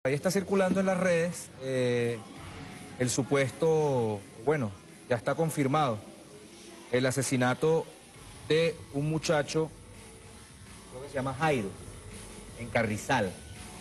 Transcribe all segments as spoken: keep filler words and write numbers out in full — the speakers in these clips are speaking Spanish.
Ahí está circulando en las redes eh, el supuesto, bueno, ya está confirmado, el asesinato de un muchacho, creo que se llama Jairo, en Carrizal.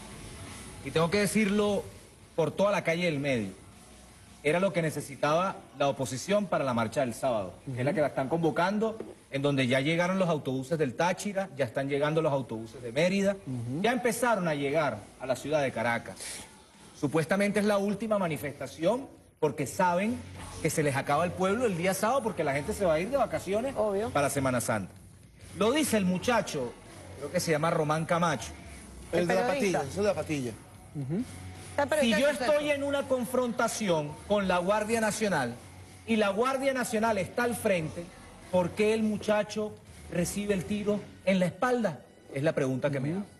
Y tengo que decirlo por toda la calle del medio. Era lo que necesitaba la oposición para la marcha del sábado, uh-huh. que es la que la están convocando, en donde ya llegaron los autobuses del Táchira, ya están llegando los autobuses de Mérida, uh-huh. ya empezaron a llegar a la ciudad de Caracas. Supuestamente es la última manifestación porque saben que se les acaba el pueblo el día sábado porque la gente se va a ir de vacaciones Obvio. para Semana Santa. Lo dice el muchacho, creo que se llama Román Camacho. El, el de la patilla, el de la patilla. Uh-huh. Si yo estoy en una confrontación con la Guardia Nacional y la Guardia Nacional está al frente, ¿por qué el muchacho recibe el tiro en la espalda? Es la pregunta que uh-huh. me hago.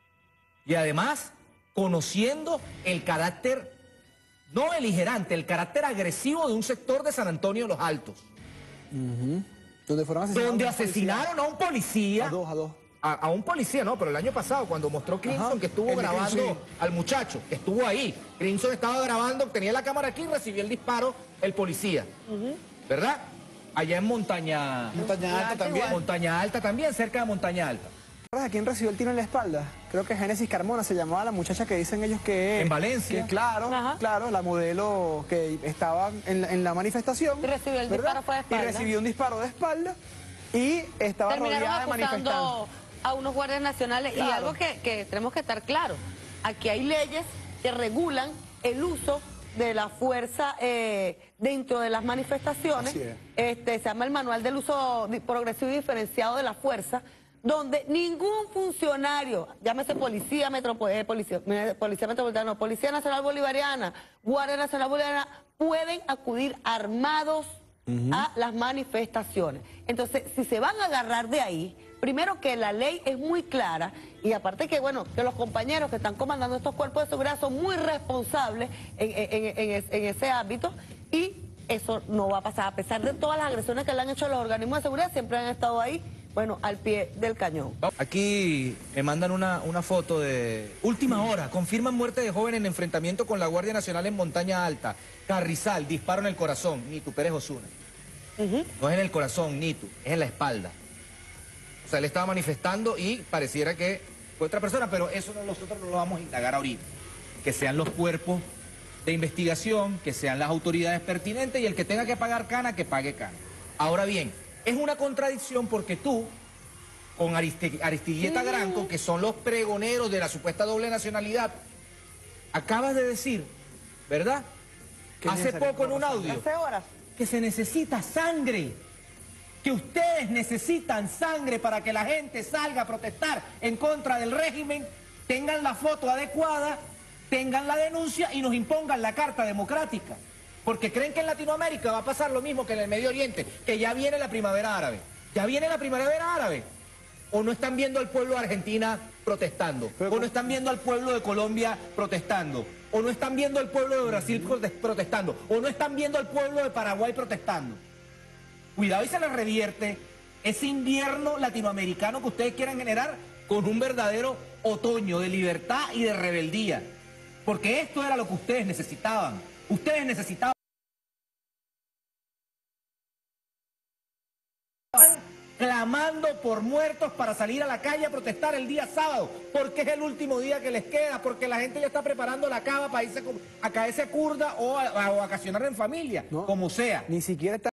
Y además, conociendo el carácter, no beligerante, el carácter agresivo de un sector de San Antonio de los Altos. Uh-huh. Donde, fueron donde asesinaron a un policía. A dos, a dos. A, a un policía, no, pero el año pasado, cuando mostró Crimson Ajá, que estuvo grabando Crimson. al muchacho, que estuvo ahí. Crimson estaba grabando, tenía la cámara aquí y recibió el disparo el policía. Uh-huh. ¿Verdad? Allá en Montaña... Montaña Alta también. Montaña Alta también, cerca de Montaña Alta. ¿Sabes a quién recibió el tiro en la espalda? Creo que Génesis Carmona se llamaba la muchacha que dicen ellos que... En Valencia. Que, claro, Ajá. claro, la modelo que estaba en la, en la manifestación. Y recibió el ¿verdad? disparo fue de espalda. Y recibió un disparo de espalda y estaba Terminaron rodeada de manifestantes. A unos guardias nacionales claro. y algo que, que tenemos que estar claro, aquí hay leyes que regulan el uso de la fuerza eh, dentro de las manifestaciones, este, se llama el manual del uso progresivo y diferenciado de la fuerza, donde ningún funcionario, llámese policía, metropo, eh, policía, policía metropolitana, Policía Nacional Bolivariana, Guardia Nacional Bolivariana, pueden acudir armados uh-huh. a las manifestaciones. Entonces, si se van a agarrar de ahí, primero que la ley es muy clara y aparte que, bueno, que los compañeros que están comandando estos cuerpos de seguridad son muy responsables en, en, en, en ese ámbito y eso no va a pasar. A pesar de todas las agresiones que le han hecho los organismos de seguridad, siempre han estado ahí, bueno, al pie del cañón. Aquí me mandan una, una foto de última hora. Confirman muerte de joven en enfrentamiento con la Guardia Nacional en Montaña Alta. Carrizal, disparo en el corazón. Nitu Pérez Osuna. Uh-huh. No es en el corazón, Nitu, es en la espalda. O sea, él estaba manifestando y pareciera que fue otra persona, pero eso no, nosotros no lo vamos a indagar ahorita. Que sean los cuerpos de investigación, que sean las autoridades pertinentes y el que tenga que pagar cana, que pague cana. Ahora bien, es una contradicción porque tú, con Ariste, Aristilleta sí. Granco, que son los pregoneros de la supuesta doble nacionalidad, acabas de decir, ¿verdad? Hace poco en un audio, hace horas, que se necesita sangre. Que ustedes necesitan sangre para que la gente salga a protestar en contra del régimen, tengan la foto adecuada, tengan la denuncia y nos impongan la Carta Democrática. Porque creen que en Latinoamérica va a pasar lo mismo que en el Medio Oriente, que ya viene la primavera árabe. ¿Ya viene la primavera árabe? ¿O no están viendo al pueblo de Argentina protestando? ¿O no están viendo al pueblo de Colombia protestando? ¿O no están viendo al pueblo de Brasil protestando? ¿O no están viendo al pueblo de Paraguay protestando? Cuidado y se les revierte ese invierno latinoamericano que ustedes quieran generar con un verdadero otoño de libertad y de rebeldía. Porque esto era lo que ustedes necesitaban. Ustedes necesitaban clamando por muertos para salir a la calle a protestar el día sábado, porque es el último día que les queda, porque la gente ya está preparando la cava para irse a caerse curda o a, a, a vacacionar en familia, no, como sea. Ni siquiera está